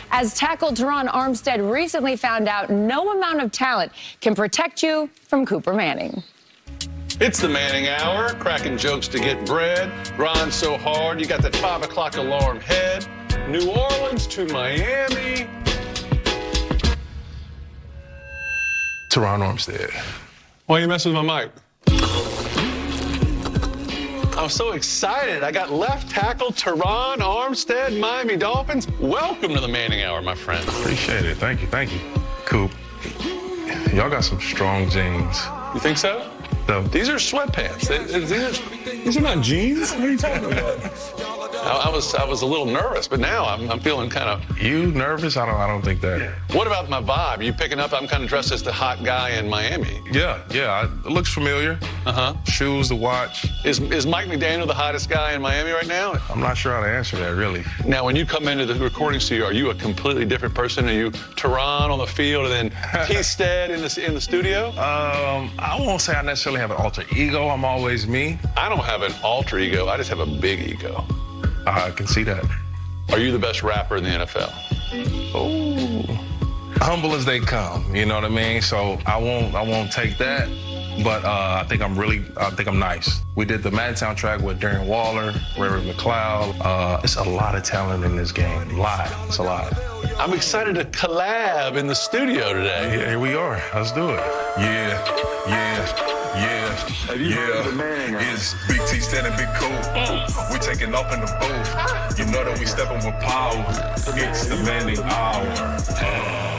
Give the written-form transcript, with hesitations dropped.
as tackle Terron Armstead recently found out no amount of talent can protect you from Cooper Manning. It's the Manning Hour, cracking jokes to get bread, grind so hard you got that 5 o'clock alarm head. New Orleans to Miami. Terron Armstead. Why are you messing with my mic? I'm so excited. I got left tackle Terron Armstead, Miami Dolphins. Welcome to the Manning Hour, my friend. Appreciate it. Thank you. Thank you. Coop, y'all got some strong jeans. You think so? No. These are sweatpants. These are not jeans. What are you talking about? I was a little nervous, but now I'm feeling kind of. You nervous? I don't think that. What about my vibe? You picking up? I'm kind of dressed as the hot guy in Miami. Yeah. It looks familiar. Shoes, the watch. Is Mike McDaniel the hottest guy in Miami right now? I'm not sure how to answer that, really. Now, when you come into the recording studio, are you a completely different person? Are you Terron on the field and then T. Stead in the studio? I won't say I necessarily have an alter ego. I'm always me. I don't have an alter ego. I just have a big ego. I can see that. Are you the best rapper in the NFL? Oh, humble as they come. You know what I mean? So I won't take that. But I think I'm nice. We did the Madden soundtrack with Darren Waller, Ray McLeod. It's a lot of talent in this game. It's a lot. I'm excited to collab in the studio today. Yeah, here we are. Let's do it. Yeah. It's Big T standing Big Cool. We taking off in the booth. You know that we stepping with power. It's the Manning Hour.